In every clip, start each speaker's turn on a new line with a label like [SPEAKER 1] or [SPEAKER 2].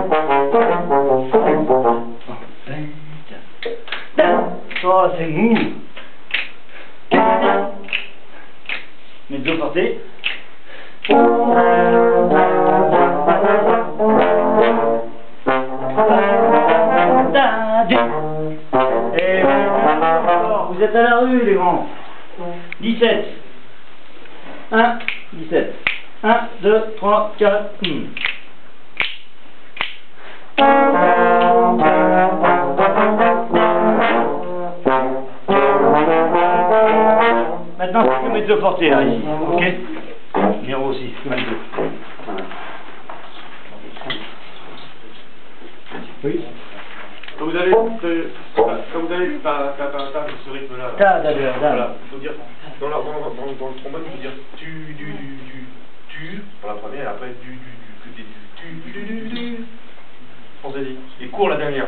[SPEAKER 1] Oh, c'est mou. Mezzo forte. Et vous êtes à la rue, les grands. 17. 1, 17. 1, 2, 3, 4. Maintenant, c'est le mezzo forte, là, ici. Ok? Numéro 6, le mezzo. Oui?
[SPEAKER 2] Quand vous avez ce rythme-là, voilà, il faut dire, dans le trombone, il faut dire tu, pour la première, et après du. Pensez-y. Et court la dernière.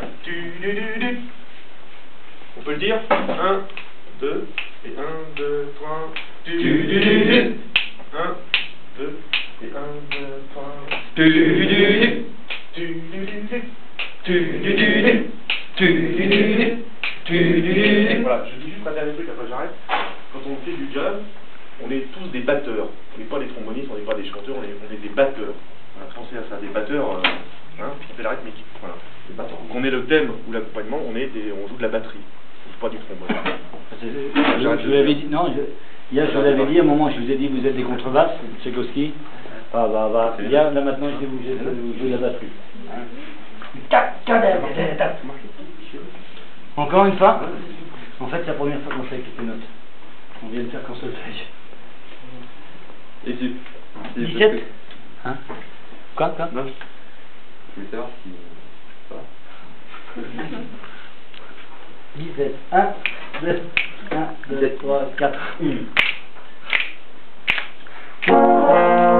[SPEAKER 2] On peut le dire 1, 2, et 1, 2, 3. 1, 2, et 1, 2, 3. Voilà, je dis juste un dernier truc, après j'arrête. Quand on fait du jazz, on est tous des batteurs. On n'est pas des trombonistes, on n'est pas des chanteurs, on est des batteurs. Voilà, pensez à ça, des batteurs, qui fait la rythmique. Voilà, des batteurs. Qu'on ait le thème ou l'accompagnement, on joue de la batterie, pas du trombone.
[SPEAKER 1] Je vous l'avais dit, non, hier je vous l'avais dit, à un moment je vous ai dit vous êtes des contrebasses, Tchaïkovski. Hier, là maintenant je dis vous jouez de la batterie. Encore une fois. En fait, c'est la première fois qu'on fait avec les notes. On vient de faire qu'un solfège.
[SPEAKER 3] Et tu
[SPEAKER 1] 17. Hein? Quoi?
[SPEAKER 3] Non. Je voulais savoir si... Ça va.
[SPEAKER 1] 17. 1, 2, 1, 2, 3, 4, 1.